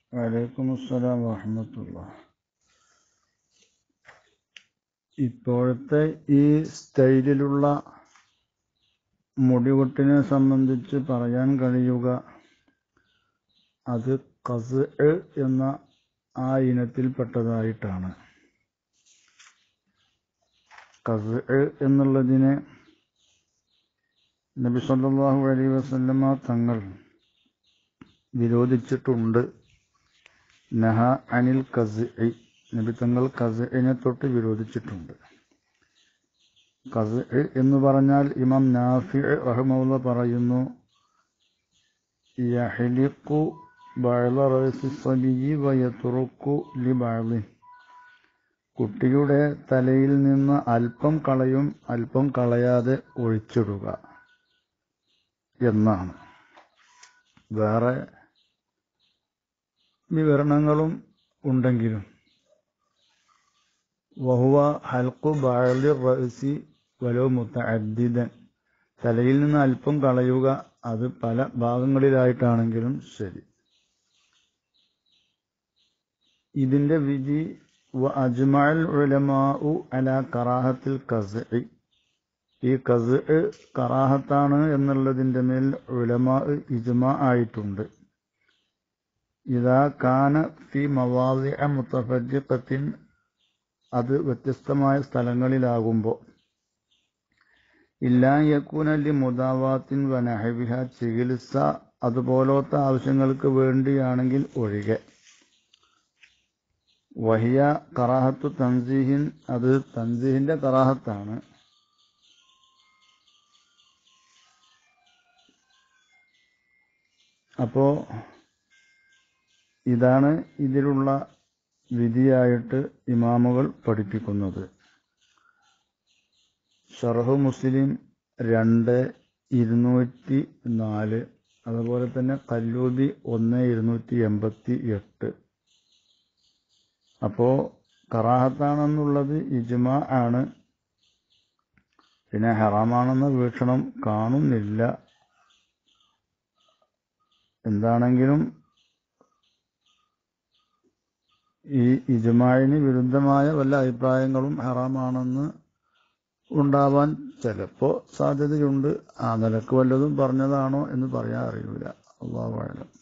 വലൈക്കും അസ്സലാം വറഹ്മത്തുള്ളാഹി. ഇപ്പോഴത്തെ ഈ സ്റ്റൈലിലുള്ള മുടിവെട്ടിനെ സംബന്ധിച്ച് പറയാൻ കഴിയുക, അത് ഖസ്അ് എന്ന ആ ഇനത്തിൽപ്പെട്ടതായിട്ടാണ്. ഖസ്അ് എന്നുള്ളതിനെ നബി സല്ലല്ലാഹു അലൈഹി വസല്ലമ തങ്ങൾ വിരോധിച്ചിട്ടുണ്ട്. നഹ അനിൽ ഖസ്ഇ, നബി തങ്ങൾ ഖസ്ഇനെ തൊട്ട് വിരോധിച്ചിട്ടുണ്ട്. ഖസ്ഇ എന്ന് പറഞ്ഞാൽ ഇമാം നാഫിഉ റഹിമഹുല്ലാഹ് പറയുന്നു, യഹ്ലിഖു ബഅള റഅസി സബിയ്യി വയത്റുക്കു ലിബഅളി, കുട്ടിയുടെ തലയിൽ നിന്ന് അല്പം കളയും, അല്പം കളയാതെ ഒഴിച്ചിടുക എന്നാണ്. വേറെ വിവരണങ്ങളും ഉണ്ടെങ്കിലും വഹുവ ഹൽഖു ബഅളി റഅസി വലോ മുതഅദ്ദിദൻ, തലയിൽ നിന്ന് അല്പം കളയുക, അത് പല ഭാഗങ്ങളിലായിട്ടാണെങ്കിലും ശരി. ഇതിന്റെ വിധി വഅജ്മഅൽ ഉലമാഉ അലാ കറാഹത്തിൽ ഖസ്ഇ, ഈ ഖസ്ഇ കറാഹത്താണ് എന്നുള്ളതിന്റെ മേൽ ഉലമാ ഇജ്മാ ആയിട്ടുണ്ട്. ഇദാ കാന ഫി മവാദിഅ മുതഫർരിഖത്തിൻ, അത് വ്യത്യസ്തമായ സ്ഥലങ്ങളിലാകുമ്പോൾ, ഇല്ലാ യകൂന ലി മുദാവാത്തിൻ വനഹവിഹ, ചികിത്സ അതുപോലത്തെ ആവശ്യങ്ങൾക്ക് വേണ്ടിയാണെങ്കിൽ ഒഴികെ. വഹിയ കറാഹത്തു തൻസീഹിൻ, അത് തൻസീഹിന്റെ കറാഹത്താണ്. അപ്പോ ഇതാണ് ഇതിലുള്ള വിധിയായിട്ട് ഇമാമുകൾ പഠിപ്പിക്കുന്നത്. ശർഹ് മുസ്ലിം 2/204, അതുപോലെ തന്നെ കല്ലൂബി 1/288. അപ്പോ കറാഹത്താണെന്നുള്ളത് ഇജ്മാ ആണ്. പിന്നെ ഹറാമാണെന്ന വീക്ഷണം കാണുന്നില്ല. എന്താണെങ്കിലും ഈ ഇജ്മാഇന് വിരുദ്ധമായ വല്ല അഭിപ്രായങ്ങളും ഹറാമാണെന്ന് ഉണ്ടാവാൻ ചിലപ്പോൾ സാധ്യതയുണ്ട്. ആ നിലക്ക് വല്ലതും പറഞ്ഞതാണോ എന്ന് പറയാൻ അറിയില്ല. അല്ലാഹു അഅലം.